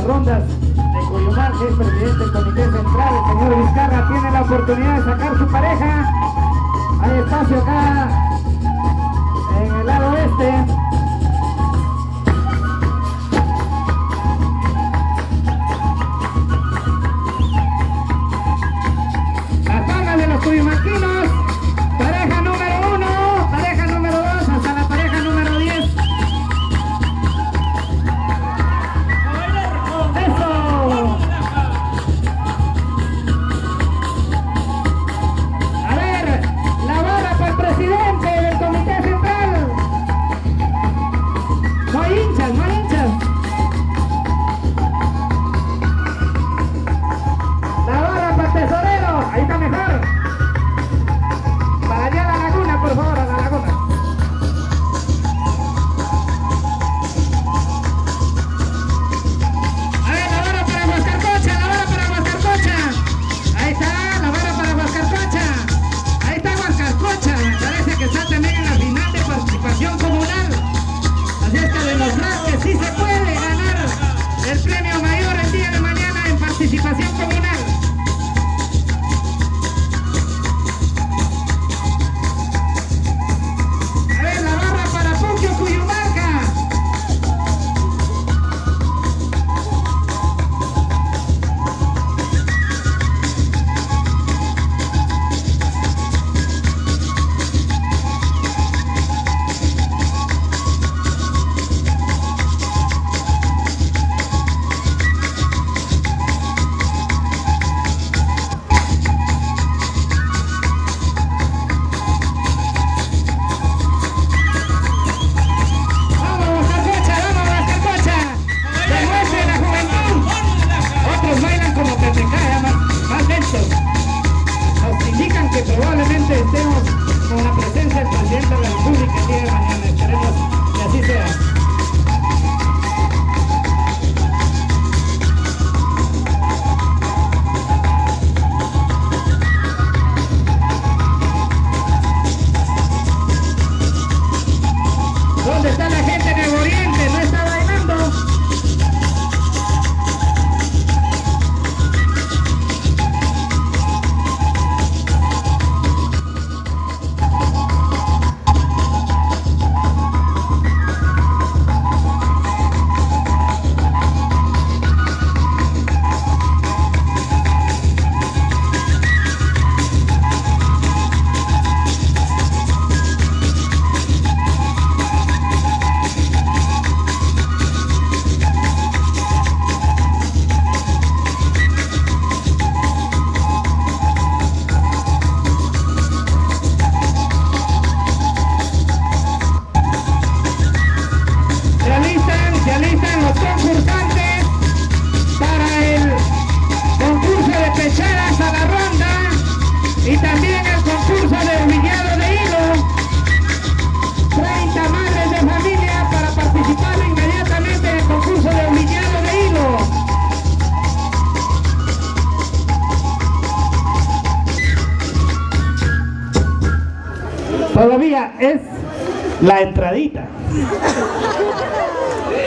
las rondas de Cuyumar, que es presidente del Comité Central, el señor Vizcarra, tiene la oportunidad de sacar su pareja. Hay espacio acá en el lado oeste. Las barras de los cuyumarquinos, pareja número 1, pareja número 2, hasta la pareja número 10. ¡Eso! A ver, la barra para el presidente del Comité Central. No hay hinchas, no hay hinchas. La barra para el tesorero, ahí está mejor. Para allá a la laguna, por favor, a la laguna. A ver, la barra para Huascarcocha, la barra para Huascarcocha. Ahí está, la barra para Huascarcocha. Ahí está Huascarcocha, me parece que está también en la final de participación comunal. Así es que demostrar que sí se puede ganar el premio mayor el día de mañana en participación comunal. A ver, la barra para Puquio Cuyumarca. Vamos Huascarcocha, demuestre la juventud. Otros bailan como que te cae, más lentos. Nos indican que probablemente estemos con la presencia del presidente de la República el día de mañana. Esperemos que así sea. ¿Dónde está la gente en el oriente? ¿No está bailando? Se alistan los concursantes para el concurso de pechadas a la ronda y también el concurso de humillado de hilo. 30 madres de familia para participar inmediatamente en el concurso de humillado de hilo. Todavía es la entradita.